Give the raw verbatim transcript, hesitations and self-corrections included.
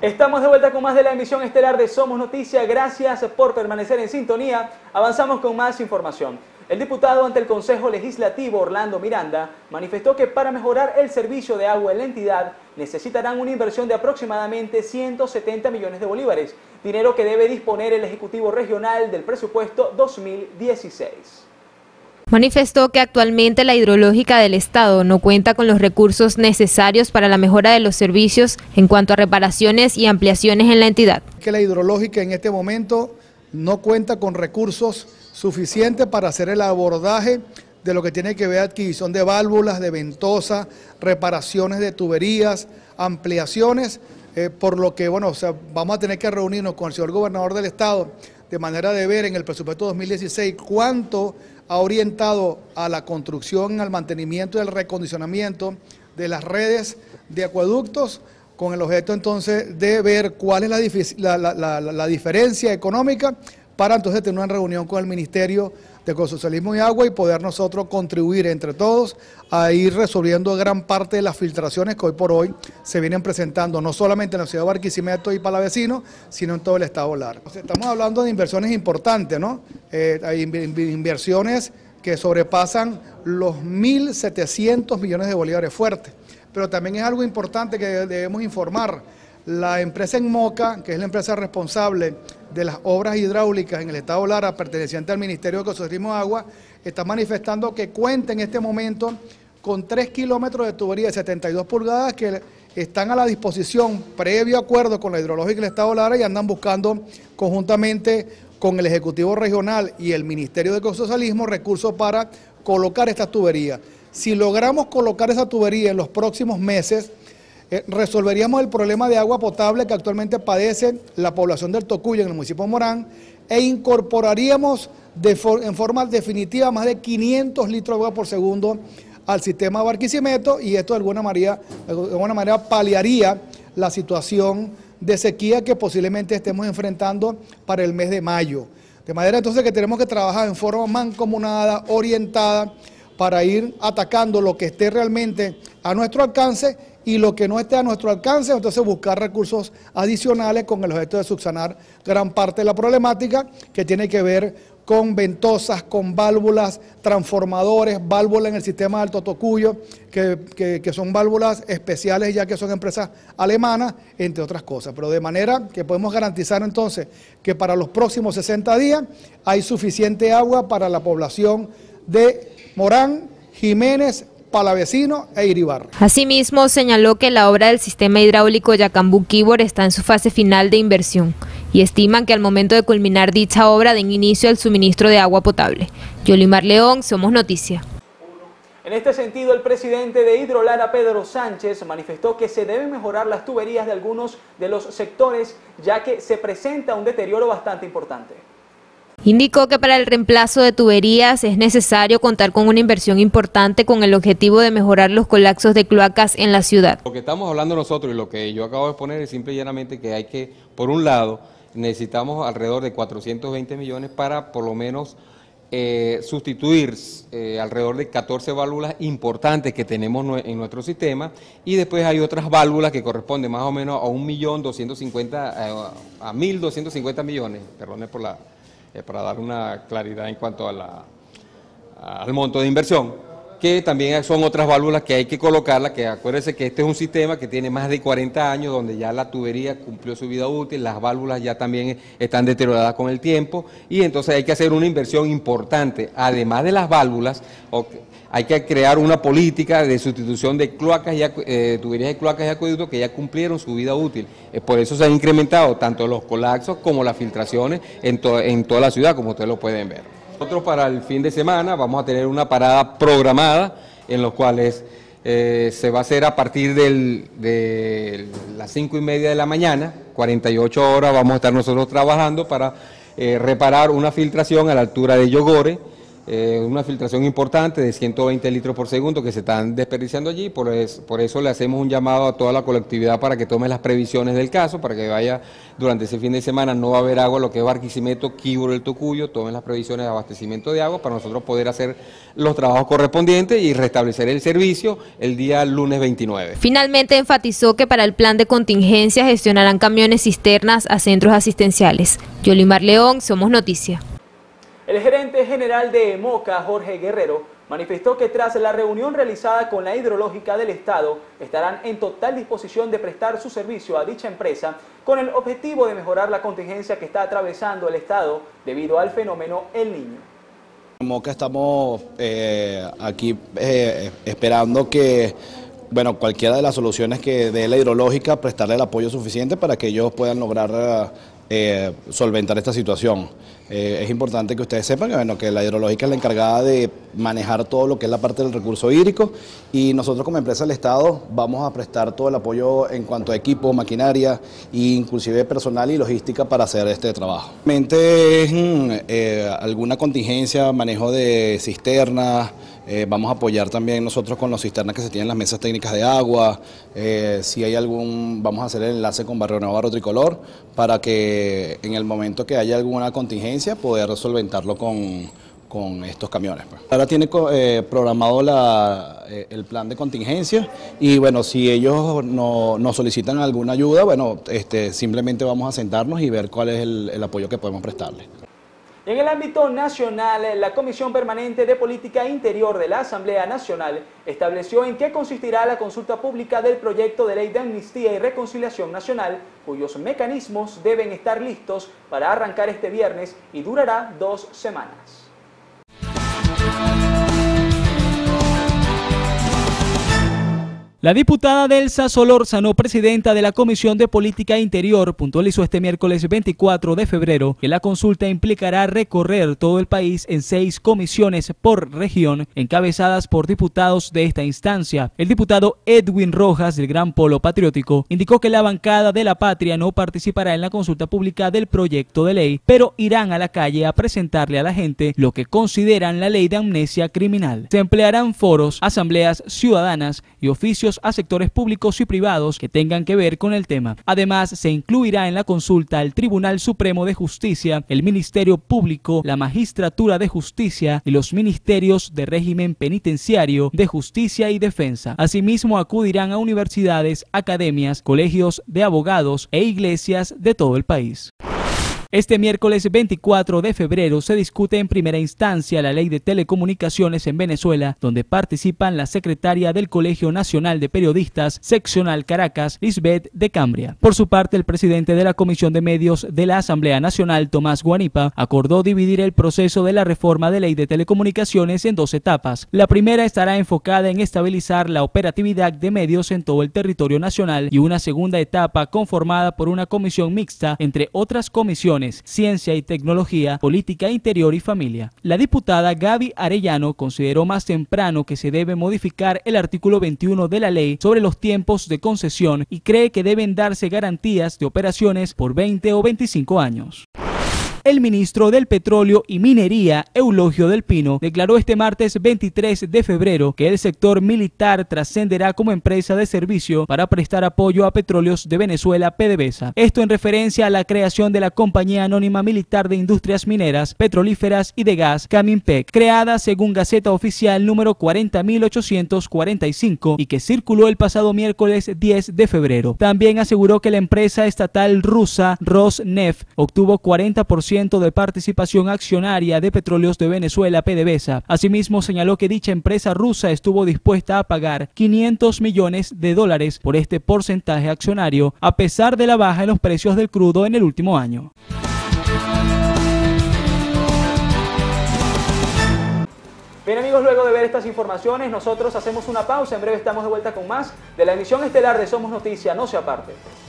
Estamos de vuelta con más de la emisión estelar de Somos Noticia. Gracias por permanecer en sintonía. Avanzamos con más información. El diputado ante el Consejo Legislativo, Orlando Miranda, manifestó que para mejorar el servicio de agua en la entidad necesitarán una inversión de aproximadamente ciento setenta millones de bolívares, dinero que debe disponer el Ejecutivo Regional del presupuesto dos mil dieciséis. Manifestó que actualmente la hidrológica del Estado no cuenta con los recursos necesarios para la mejora de los servicios en cuanto a reparaciones y ampliaciones en la entidad. Que la hidrológica en este momento no cuenta con recursos suficientes para hacer el abordaje de lo que tiene que ver adquisición de válvulas, de ventosas, reparaciones de tuberías, ampliaciones, eh, por lo que bueno, o sea, vamos a tener que reunirnos con el señor gobernador del Estado de manera de ver en el presupuesto dos mil dieciséis cuánto ha orientado a la construcción, al mantenimiento y al recondicionamiento de las redes de acueductos, con el objeto entonces de ver cuál es la, la, la, la, la diferencia económica para entonces tener una reunión con el Ministerio de Ecosocialismo y Agua y poder nosotros contribuir entre todos a ir resolviendo gran parte de las filtraciones que hoy por hoy se vienen presentando, no solamente en la ciudad de Barquisimeto y Palavecino, sino en todo el estado Lara. Estamos hablando de inversiones importantes, ¿no? Eh, hay inversiones que sobrepasan los mil setecientos millones de bolívares fuertes, pero también es algo importante que debemos informar. La empresa en Moca, que es la empresa responsable de las obras hidráulicas en el estado Lara, perteneciente al Ministerio de Ecosocialismo y Agua, está manifestando que cuenta en este momento con tres kilómetros de tubería de setenta y dos pulgadas que están a la disposición, previo acuerdo con la hidrológica del estado Lara, y andan buscando conjuntamente con el Ejecutivo Regional y el Ministerio de Ecosocialismo recursos para colocar estas tuberías. Si logramos colocar esa tubería en los próximos meses, Eh, resolveríamos el problema de agua potable que actualmente padece la población del Tocuyo en el municipio de Morán e incorporaríamos de for en forma definitiva más de quinientos litros de agua por segundo al sistema de Barquisimeto, y esto de alguna manera, de alguna manera paliaría la situación de sequía que posiblemente estemos enfrentando para el mes de mayo. De manera entonces que tenemos que trabajar en forma mancomunada, orientada, para ir atacando lo que esté realmente a nuestro alcance, y lo que no esté a nuestro alcance, entonces buscar recursos adicionales con el objeto de subsanar gran parte de la problemática que tiene que ver con ventosas, con válvulas, transformadores, válvulas en el sistema de Alto Tocuyo, que, que, que son válvulas especiales ya que son empresas alemanas, entre otras cosas. Pero de manera que podemos garantizar entonces que para los próximos sesenta días hay suficiente agua para la población de Morán, Jiménez, Palavecino e Iribarra. Asimismo, señaló que la obra del sistema hidráulico Yacambú-Quíbor está en su fase final de inversión y estiman que al momento de culminar dicha obra den inicio al suministro de agua potable. Yolimar León, Somos Noticia. En este sentido, el presidente de Hidrolara, Pedro Sánchez, manifestó que se deben mejorar las tuberías de algunos de los sectores, ya que se presenta un deterioro bastante importante. Indicó que para el reemplazo de tuberías es necesario contar con una inversión importante con el objetivo de mejorar los colapsos de cloacas en la ciudad. Lo que estamos hablando nosotros y lo que yo acabo de exponer es simple y llanamente que hay que, por un lado, necesitamos alrededor de cuatrocientos veinte millones para por lo menos eh, sustituir eh, alrededor de catorce válvulas importantes que tenemos en nuestro sistema, y después hay otras válvulas que corresponden más o menos a un millón doscientos cincuenta, eh, a mil doscientos cincuenta millones, perdone por la... para dar una claridad en cuanto a la, al monto de inversión, que también son otras válvulas que hay que colocarlas, que acuérdense que este es un sistema que tiene más de cuarenta años, donde ya la tubería cumplió su vida útil, las válvulas ya también están deterioradas con el tiempo, y entonces hay que hacer una inversión importante. Además de las válvulas, hay que crear una política de sustitución de cloacas y eh, tuberías de cloacas y acueductos que ya cumplieron su vida útil. Eh, por eso se han incrementado tanto los colapsos como las filtraciones en, to en toda la ciudad, como ustedes lo pueden ver. Nosotros para el fin de semana vamos a tener una parada programada en los cuales eh, se va a hacer a partir del, de las cinco y media de la mañana, cuarenta y ocho horas vamos a estar nosotros trabajando para eh, reparar una filtración a la altura de Yogore, eh, una filtración importante de ciento veinte litros por segundo que se están desperdiciando allí, por, es, por eso le hacemos un llamado a toda la colectividad para que tome las previsiones del caso, para que vaya durante ese fin de semana, no va a haber agua, lo que es Barquisimeto, Quibdó, el Tocuyo, tomen las previsiones de abastecimiento de agua para nosotros poder hacer los trabajos correspondientes y restablecer el servicio el día lunes veintinueve. Finalmente enfatizó que para el plan de contingencia gestionarán camiones cisternas a centros asistenciales. Yolimar León, Somos Noticia. El gerente general de Moca, Jorge Guerrero, manifestó que tras la reunión realizada con la Hidrológica del Estado, estarán en total disposición de prestar su servicio a dicha empresa con el objetivo de mejorar la contingencia que está atravesando el Estado debido al fenómeno El Niño. En Moca estamos eh, aquí eh, esperando que bueno, cualquiera de las soluciones que dé la Hidrológica, prestarle el apoyo suficiente para que ellos puedan lograr eh, solventar esta situación. Eh, es importante que ustedes sepan que, bueno, que la Hidrológica es la encargada de manejar todo lo que es la parte del recurso hídrico y nosotros como empresa del Estado vamos a prestar todo el apoyo en cuanto a equipo, maquinaria e inclusive personal y logística para hacer este trabajo. Realmente es eh, alguna contingencia, manejo de cisternas, eh, vamos a apoyar también nosotros con las cisternas que se tienen en las mesas técnicas de agua, eh, si hay algún, vamos a hacer el enlace con Barrio Nuevo, Barrio Tricolor, para que en el momento que haya alguna contingencia poder solventarlo con, con estos camiones. Pues. Ahora tiene eh, programado la, eh, el plan de contingencia y bueno, si ellos no, nos solicitan alguna ayuda, bueno, este, simplemente vamos a sentarnos y ver cuál es el, el apoyo que podemos prestarles. En el ámbito nacional, la Comisión Permanente de Política Interior de la Asamblea Nacional estableció en qué consistirá la consulta pública del proyecto de ley de amnistía y reconciliación nacional, cuyos mecanismos deben estar listos para arrancar este viernes y durará dos semanas. La diputada Delsa Solórzano, presidenta de la Comisión de Política Interior, puntualizó este miércoles veinticuatro de febrero que la consulta implicará recorrer todo el país en seis comisiones por región, encabezadas por diputados de esta instancia. El diputado Edwin Rojas, del Gran Polo Patriótico, indicó que la bancada de la Patria no participará en la consulta pública del proyecto de ley, pero irán a la calle a presentarle a la gente lo que consideran la ley de amnesia criminal. Se emplearán foros, asambleas ciudadanas y oficios a sectores públicos y privados que tengan que ver con el tema. Además, se incluirá en la consulta el Tribunal Supremo de Justicia, el Ministerio Público, la Magistratura de Justicia y los Ministerios de Régimen Penitenciario, de Justicia y Defensa. Asimismo, acudirán a universidades, academias, colegios de abogados e iglesias de todo el país. Este miércoles veinticuatro de febrero se discute en primera instancia la Ley de Telecomunicaciones en Venezuela, donde participan la secretaria del Colegio Nacional de Periodistas, Seccional Caracas, Lisbeth de Cambria. Por su parte, el presidente de la Comisión de Medios de la Asamblea Nacional, Tomás Guanipa, acordó dividir el proceso de la reforma de Ley de Telecomunicaciones en dos etapas. La primera estará enfocada en estabilizar la operatividad de medios en todo el territorio nacional y una segunda etapa conformada por una comisión mixta entre otras comisiones, Ciencia y Tecnología, Política Interior y Familia. La diputada Gaby Arellano consideró más temprano que se debe modificar el artículo veintiuno de la ley sobre los tiempos de concesión y cree que deben darse garantías de operaciones por veinte o veinticinco años. El ministro del Petróleo y Minería, Eulogio del Pino, declaró este martes veintitrés de febrero que el sector militar trascenderá como empresa de servicio para prestar apoyo a Petróleos de Venezuela, PDVSA. Esto en referencia a la creación de la Compañía Anónima Militar de Industrias Mineras, Petrolíferas y de Gas, Caminpec, creada según Gaceta Oficial número cuarenta mil ochocientos cuarenta y cinco y que circuló el pasado miércoles diez de febrero. También aseguró que la empresa estatal rusa Rosneft obtuvo cuarenta por ciento de participación accionaria de Petróleos de Venezuela, PDVSA. Asimismo, señaló que dicha empresa rusa estuvo dispuesta a pagar quinientos millones de dólares por este porcentaje accionario, a pesar de la baja en los precios del crudo en el último año. Bien amigos, luego de ver estas informaciones, nosotros hacemos una pausa. En breve estamos de vuelta con más de la emisión estelar de Somos Noticia. No se aparte.